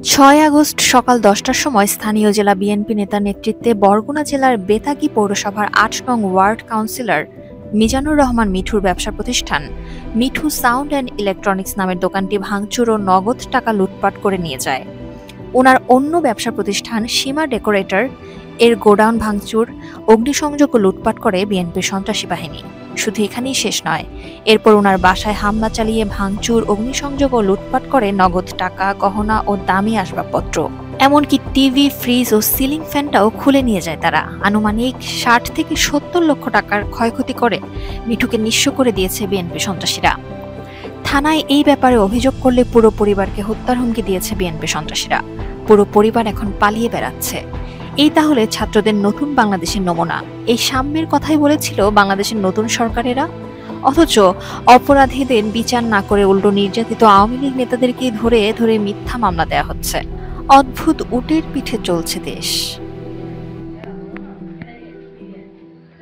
৬ August সকাল ১০টার সময় স্থানীয় জেলা বিএনপি নেতার নেতৃত্বে বরগুনা জেলার বেতাগী পৌরসভার ৮ নং ওয়ার্ড কাউন্সিলর মিজানুর রহমান মিঠুর ব্যবসা প্রতিষ্ঠান মিঠু সাউন্ড অ্যান্ড ইলেকট্রনিক্স নামের দোকানটি ভাঙচুর ও নগদ টাকা লুটপাট করে নিয়ে যায়। ওনার অন্য ব্যবসা প্রতিষ্ঠান সীমা ডেকোরেটর এর গোডাউন ভাঙচুর, অগ্নিসংযোগ ও লুটপাট করে বিএনপির সন্ত্রাসী বাহিনী। শুধু এখানেই শেষ নয়, এরপর ওনার বাসায় হামলা চালিয়ে ভাঙচুর, অগ্নিসংযোগ ও লুটপাট করে নগদ টাকা, গহনা ও দামি আসবাবপত্র। এমনকি টিভি, ফ্রিজ ও সিলিং ফ্যানটাও খুলে নিয়ে যায় তারা। আনুমানিক ৬০ থেকে ৭০ লক্ষ টাকার ক্ষয়ক্ষতি করে মিঠুকে নিঃস্ব করে দিয়েছে বিএনপি সন্ত্রাসীরা। থানায় এই ব্যাপারে অভিযোগ করলে পুরো পরিবারকে হত্যার হুমকি দিয়েছে বিএনপি সন্ত্রাসীরা। পুরো পরিবার এখন পালিয়ে বেড়াচ্ছে। এই তাহলে ছাত্রদের নতুন বাংলাদেশের নমুনা। এই সাম্যের কথাই বলেছিল বাংলাদেশের নতুন সরকারেরা, অথচ অপরাধীদের বিচার না করে উল্টো নির্যাতিত আওয়ামী লীগ নেতাদেরকে ধরে ধরে মিথ্যা মামলা দেয়া হচ্ছে। অদ্ভুত উটের পিঠে চলছে দেশ।